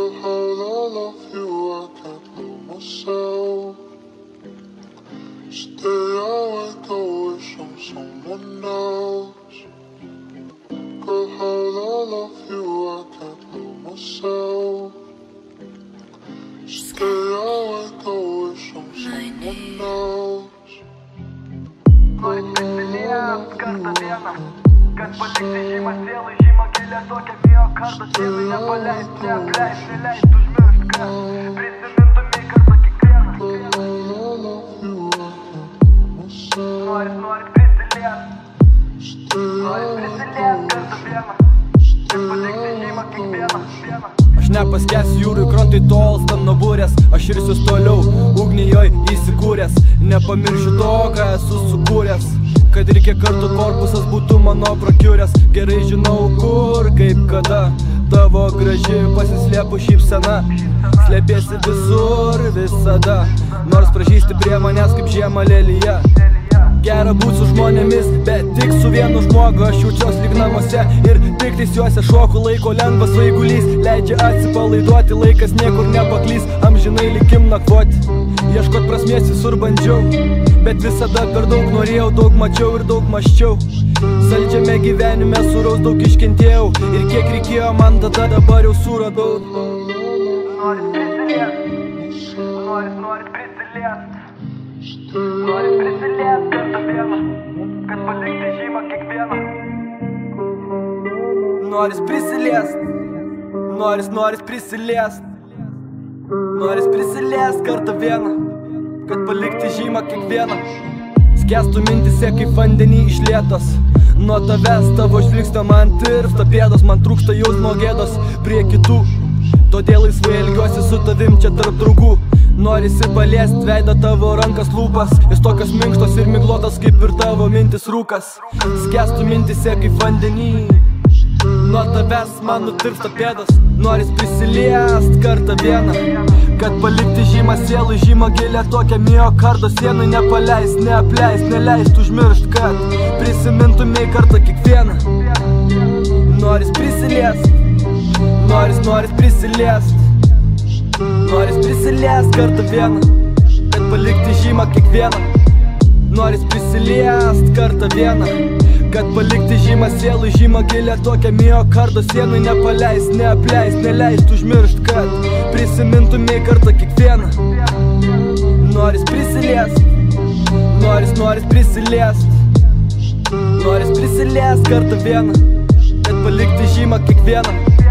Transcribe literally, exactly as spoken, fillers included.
hell I love you, I can't love myself. Stay awake, I wish I'm someone else. Girl, hell I love you, I can't love myself. Stay awake, I wish I'm someone else. Kad palikti žymą sielai, žymą gilę tokią miokardą sielai nepaleist, neapleist, neleist užmiršt, kad prisimintumei kartą kiekvieną. Norit, norit prisiliest, norit prisiliest kartą vieną, kad palikti žymą kiekvieną, vieną. Aš nepaskęsiu jūrui, krantai tolstam nuo burės. Aš irsiuos toliau, ugnijoj įsikūręs. Nepamiršiu to, ką esu sukūręs. Kad ir kiek kartų korpusas būtų mano prakiuręs. Gerai žinau kur, kaip kada. Tavo graži pasislėpų šypsena. Slėpėsi visur, visada. Nors pražysti prie manęs kaip žiema lelyje. Gera būt su žmonėmis, bet tik su vienu žmogu. Aš jaučiuos lyg namuose ir tik tais juose šoku. Laiko lengvas vaigulys, leidžia atsipalaiduoti. Laikas niekur nepaklys, amžinai likim nakvoti. Ieškot prasmės visur bandžiau, bet visada per daug norėjau. Daug mačiau ir daug maščiau. Saldžiame gyvenime suraus daug iškentėjau. Ir kiek reikėjo man tada, dabar jau suradau. Norit prisiliest, norit, norit prisiliest, norit prisiliest kartą vieną, kad palikti žymą kiekvieną. Noris prisiliest, noris, noris prisiliest, noris prisiliest kartą vieną, kad palikti žymą kiekvieną. Skęstų mintise kaip vandenį išlietas. Nuo tavęs tavo žvilgsnio man tirpsta pėdos. Man trūksta jausmo gėdos prie kitų. Todėl laisvai elgiuosi su tavim čia tarp draugų. Norisi paliest veidą tavo rankas lūpas. Jis tokios minkštos ir miglotos kaip ir tavo mintis rūkas. Skęstų mintise kaip vandenį. Nuo tavęs man nutirpsta pėdos. Noris prisiliest kartą vieną, kad palikti žymą sielai, žymą gilę tokią miokardo sienai. Nepaleist, neapleist, neleist užmiršt, kad prisimintumei kartą kiekvieną. Noris prisiliest, noris, noris prisiliest, noris prisiliest kartą vieną, kad palikti žymą kiekvieną. Noris prisiliest kartą vieną, kad palikti žymą sielai, žymą gilę tokią miokardo sienai. Nepaleist, neapleist, neleist užmiršt, kad prisimintumei kartą kiekvieną. Noris prisiliest, noris, noris prisiliest, noris prisiliest kartą vieną, kad palikti žymą kiekvieną.